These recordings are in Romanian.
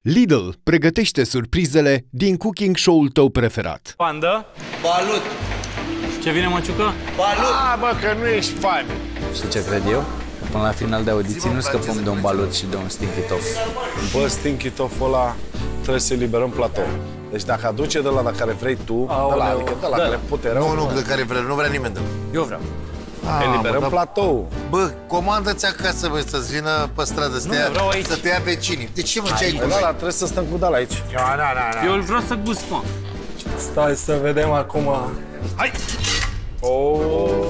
Lidl pregătește surprizele din cooking show-ul tău preferat. Pandă. Balut. Ce vine, măciucă? Balut. Bă, că nu ești fan. Și ce cred eu? Până la final de audiții nu scăpăm de un balut și de un stinky tof. Bă, stinky tof-ul ăla trebuie să eliberăm platou. Deci dacă aduce de la care vrei tu, de la, adică de la care puterea. Nu, de care vrea, nu vrea nimeni de la. Eu vreau. Eliberăm platou. Bă, comandă-ți acasă, bă, să-ți vină pe stradă, să te ia vecinii. De ce, mă, ce ai cu Da, trebuie să stăm cu dal aici. Eu îl vreau să gust, mă. Stai să vedem acum. Hai! Oh.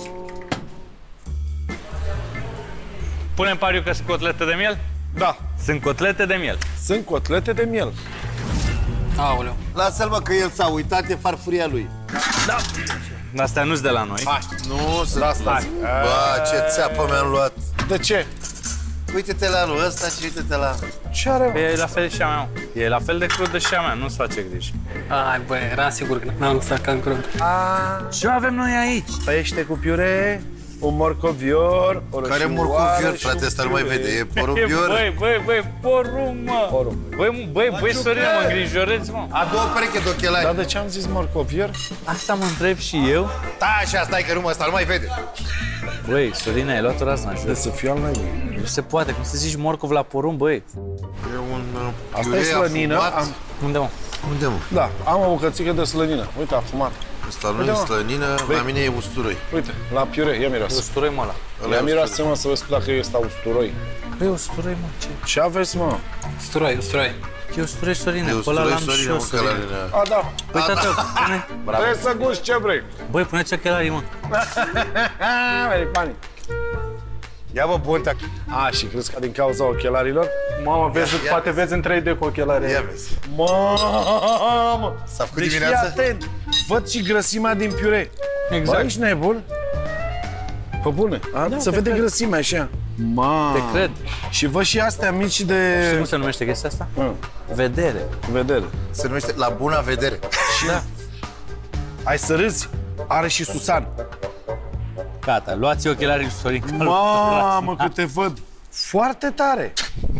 Punem pariu că sunt cotlete de miel? Da, Sunt cotlete de miel. sunt cotlete de miel. Aoleu. Lasă-l, mă, că el s-a uitat, e farfuria lui. Astea nu-s de la noi. Hai, Nu, să asta. Bă, ce țeapă mi-am luat. De ce? Uite-te la anul ăsta și uite-te la... Ce are, mă? E la fel și a mea. E la fel de crudă și a mea, nu-ți face griji. Ai, bă, era sigur că n-am să cam crud. Ce avem noi aici? Pește cu piure, un morcovior, o Care rășioară morcovior, și frate, un ăsta nu mai piure. vede, e porumbior. Băi, porumb, mă! Porumb. Băi, Sorina, mă îngrijorezi, mă. A doua pereche de ochelari. Dar de ce am zis morcovior? Asta mă întreb și eu. Da, așa, stai că ăsta nu mai vede. Băi, Sorina, ai luat o razna, De să fiu al meu. Nu se poate, cum să zici morcov la porumb, băi? E un Asta piure e slănină. afumat. Unde, mă? Unde, mă? Da, am o bucățică de slănină. Uite, afumat. Ăsta nu e slănină, la mine e usturoi. Uite, la piure, ia miroase. Usturoi, mă, ăla. Ia miroase, mă, să vă spun dacă ăsta usturoi. Băi, usturoi, mă, ce? Ce aveți, mă? Usturoi, usturoi. E usturoi, Sorina, E pe ăla usturoi, l-am și Sorina, eu, mă, că la Sorina. mine. A, da. Băi, tată, pune... Trebuie să guși ce vrei. Băi, puneți ochelarii, mă. Vei pani. Ia, bă, bontea. A, și crezi că din cauza ochelarilor? Mamă, vezi, ia poate vezi în 3D cu ochelare. Ia vezi. Mamă! S-a făcut Deci fii dimineața? atent. Văd și grăsimea din piure. Exact. Bă, ești nebun? Pe bune. Se vede grăsimea așa. Ma. Te cred. Și văd și astea mici de... Cum se numește chestia asta? Hă, Vedere. vedere. Se numește La Buna Vedere. Da. Hai să râzi. Are și Susan. Gata, luați ochelarii lui Sorin. Mamă, că te văd. Foarte tare.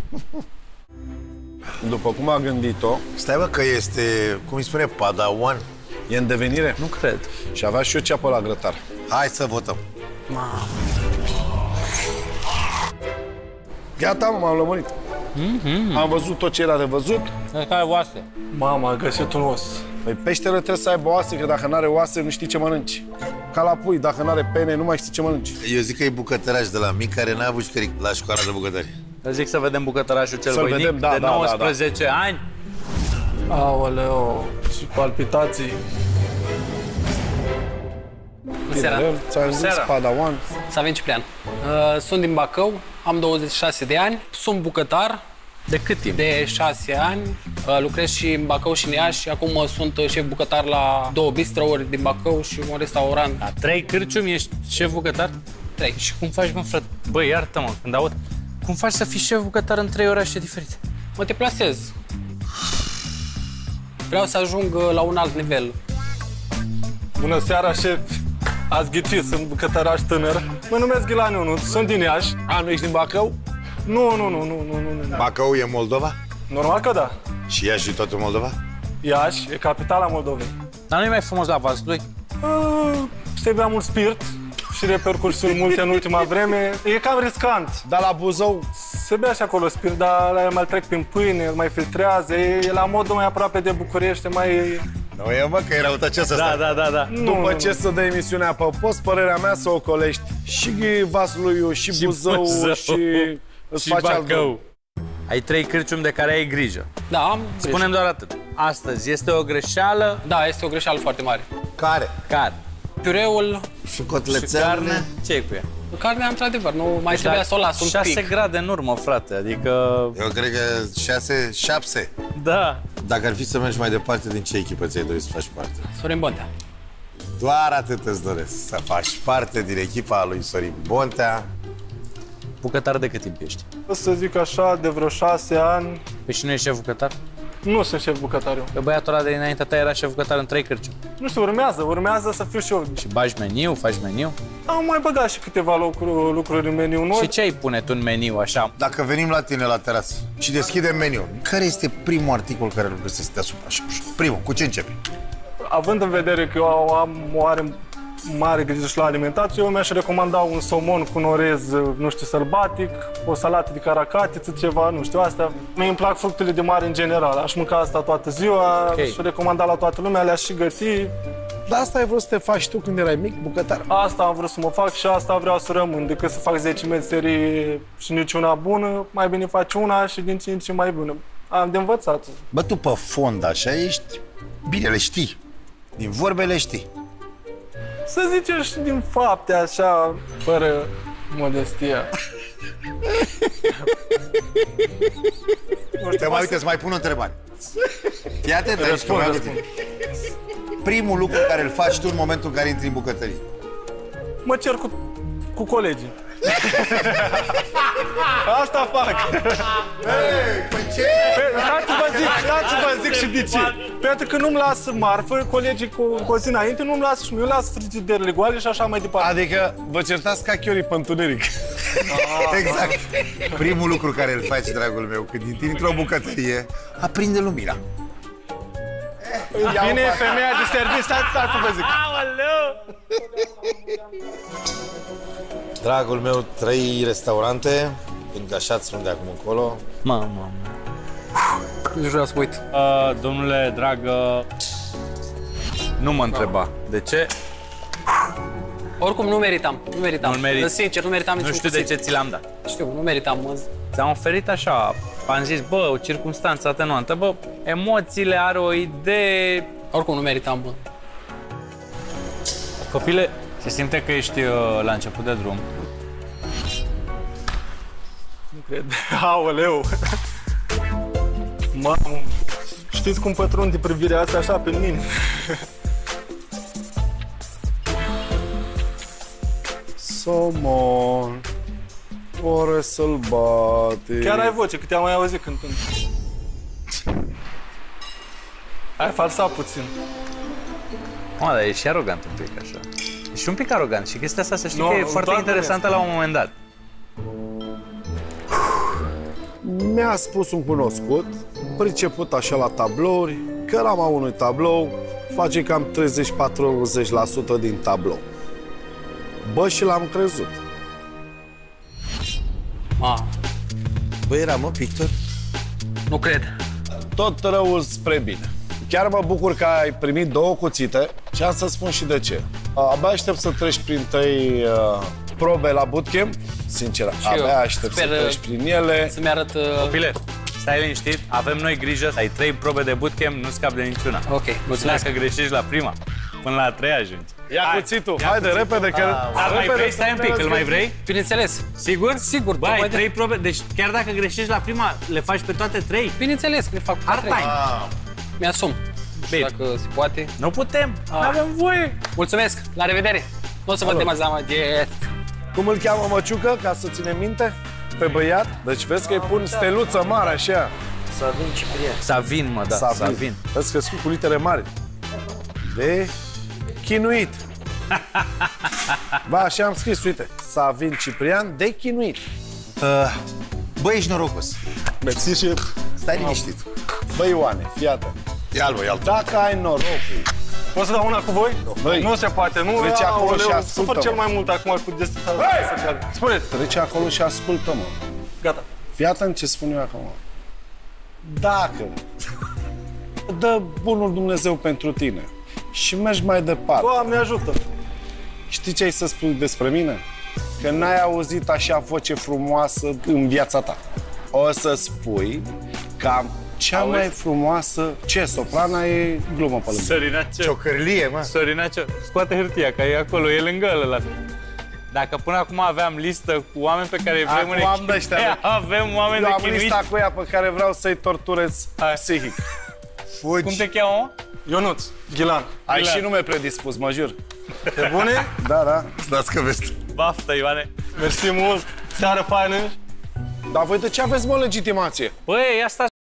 După cum a gândit-o, Stai, bă, că este, cum îi spune, Padawan. e în devenire. Nu cred. Și avea și o ceapă la grătar. Hai să votăm. Gata, mă, m-am lămurit. Am văzut tot ce era de văzut. Care oase? Mama, a găsit un os. Păi peștele trebuie să aibă oase, că dacă n-are oase, nu știi ce mănânci. Ca la pui, dacă n-are pene, nu mai știi ce mănânci. Eu zic că e bucătăraș de la mic care n-a avut șcăric la școala de bucătărie. Eu zic să vedem bucătărașul cel Să-l voinic vedem, da, de da, da, 19 ani. Aoleu, și palpitații. Bună seara. Ți-am zis, Seara. Padawan. Savin Ciprian. Sunt din Bacău, am 26 de ani, sunt bucătar De cât timp? de 6 ani, lucrez și în Bacău și în Iași și acum sunt șef bucătar la 2 bistrouri din Bacău și un restaurant. La 3 cârciumi ești șef bucătar? 3. Și cum faci, mă, frate? Băi, iartă-mă, când aud. Cum faci să fii șef bucătar în 3 orașe diferite? Mă deplasez. Vreau să ajung la un alt nivel. Bună seara, șef! Ați ghicit, sunt bucătăraș tânăr. Mă numesc Ghilan Ionut, sunt din Iași. A, nu ești din Bacău? Nu. Bacău e Moldova? Normal că da. Și Iași și totul Moldova? Iași e capitala Moldovei. Dar nu e mai frumos la Vaslui? Se bea mult spirit și repercursuri multe în ultima vreme. E cam riscant. Dar la Buzău, Se bea și acolo spirit, dar mai trec prin pâine, mai filtrează. E la modul mai aproape de București, mai... Nu e, mă, că e răutăcios ăsta. Da. după ce să dă emisiunea pe post, părerea mea să o colești și Vasluiu, și Buzău, și îți faci alt drum. Bacău. Ai 3 cârciumi de care ai grijă. Da, am. Spunem doar atât. Astăzi este o greșeală. Da, este o greșeală foarte mare. Care? Care? Piureul, Și Și cotlețeală. carne? Ce e cu ea? carnea, într-adevăr, nu mai trebuia să o las un 6 pic. grade în urmă, frate, adică... Eu cred că 6, 7. Da. Dacă ar fi să mergi mai departe, din ce echipă ți-ai dori să faci parte? Sorin Bontea. Doar atât îți doresc, să faci parte din echipa lui Sorin Bontea. Bucătar de cât timp ești? O să zic așa, de vreo 6 ani. Păi și nu ești șef bucătar? Nu sunt șef bucătar eu. Pe băiatul ăla de înaintea ta era șef bucătar în 3 cârciumi. Nu știu, urmează să fiu și eu. Și bagi meniu, faci meniu? Am mai băgat și câteva lucruri în meniu. Și ce ai pune tu în meniu așa? Dacă venim la tine la terasă și deschidem meniul, care este primul articol care îl găsești deasupra? Primul, cu ce începi? Având în vedere că eu am o mare grijă și la alimentație, eu mi-aș recomanda un somon cu orez, nu știu, sălbatic, o salată de caracatiță, ceva, nu știu, astea. Mie îmi plac fructele de mare în general, aș mânca asta toată ziua, și recomanda la toată lumea, le-aș și găti. Dar asta ai vrut să te faci tu când erai mic, bucătar? Asta am vrut să mă fac și asta vreau să rămân, decât să fac 10 meserii și niciuna bună, mai bine faci una și din ce în ce mai bună. Am de învățat. Bă, tu pe fond așa ești, bine, le știi, din vorbe le știi. Să zicem și din fapte, așa, fără modestia. Te mai uite, să mai pun o întrebare. Fii atent, Răspund. Primul lucru care îl faci tu în momentul în care intri în bucătărie. Mă cer cu colegii. Asta fac. Păi ce? Stați să vă zic și de ce. Pentru că nu-mi lasă marfă, colegii cu o zi înainte nu-mi lasă și eu las frigiderele goale și așa mai departe. Adică vă certați ca chiorii pe întuneric. Exact. Primul lucru care îl faci, dragul meu, când intri într-o bucătărie, aprinde lumina. Vine femeia de serviciu, stați să vă zic. Dragul meu, 3 restaurante, pentru că așa-ți spun de acum încolo. Mamă. Nu vreau să uit. Domnule dragă, nu mă întreba. De ce? Oricum nu meritam. Nu merit. Sincer, nu meritam niciun Nu știu de ce ți l-am dat. Știu, nu meritam. Ți-am oferit așa, am zis, bă, o circunstanță atenuantă, bă, emoțiile, are o idee. Oricum nu meritam, bă. Copile, se simte că ești la început de drum. Nu cred. Aoleu. Mamă. Știți cum pătrunde privirea asta așa pe mine? Somon, orez sălbatic. Chiar ai voce, că te-am mai auzit cântând. Ai falsat puțin. Mă, dar e și arogant un pic așa. E și un pic arogant și chestia asta să știi că e foarte doar interesantă la un moment dat. Mi-a spus un cunoscut, priceput așa la tablouri, că rama unui tablou face cam 30-40% din tablou. Bă, și l-am crezut. Băi, era, mă, pictor? Nu cred. Tot răul spre bine. Chiar mă bucur că ai primit 2 cuțite și am să spun și de ce. Abia aștept să treci prin 3 probe la bootcamp. Sincer, abia aștept să treci prin ele. Să-mi arăt... Copile, stai liniștit, avem noi grijă, ai 3 probe de bootcamp, nu scapi de niciuna. Ok, mulțumesc. Dacă greșești la prima, până la 3 ajungi. Ia cuțitul, haide, repede, că... Dar mai vrei? Stai un pic, îl mai vrei? Bineînțeles. Sigur? Sigur. Bă, ai 3 probe, deci chiar dacă greșești la prima, le faci pe toate 3? Bineînțeles că le fac Hard time. Mi-asum. Nu știu dacă se poate. Nu putem, nu avem voie. Mulțumesc, la revedere. Nu o să vă dezamăgesc. Cum îl cheamă măciucă, ca să ținem minte? Pe băiat? Deci vezi că îi pun steluță mare așa. Savin Ciprian. Savin, mă, da, Savin. Vezi că sunt cu litere mari. De chinuit. Ba, așa am scris, uite. Savin Ciprian de chinuit. Bă, ești norocos. Mersi și... Stai liniștit. Băi, Ioane, fii atent. Ia-l, bă, ia-l. Dacă ai norocul... Poți să dau una cu voi? Băi, Nu se poate, nu? trece acolo și Sufăr ascultă-mă. cel mai mult acum cu destinația socială. Spuneți. Trece acolo și ascultă-mă. Gata. Fii atent ce spun eu acum. Dacă dă bunul Dumnezeu pentru tine și mergi mai departe, Doamne ajută! știi ce ai să spui despre mine? Că n-ai auzit așa voce frumoasă în viața ta. O să spui că am cea mai frumoasă... Ce, soprana e glumă pe lângă. Sărinace. Ciocârlie, mă. Sărinace. Scoate hârtia, că e acolo, e lângă ăla. Dacă până acum aveam listă cu oameni pe care îi vrem în Acum am de ăștia. avem oameni Eu de am chinuit. lista cu ea pe care vreau să-i torturez psihic. Fugi. Cum te cheamă? Ionuț, Ghilan. Ai și nume predispus, mă jur. Pe bune? Da, da. Dați că vezi. Baftă, Ioane. Mersi mult. Seară faină. Dar voi de ce aveți, mă, legitimație? Băi, asta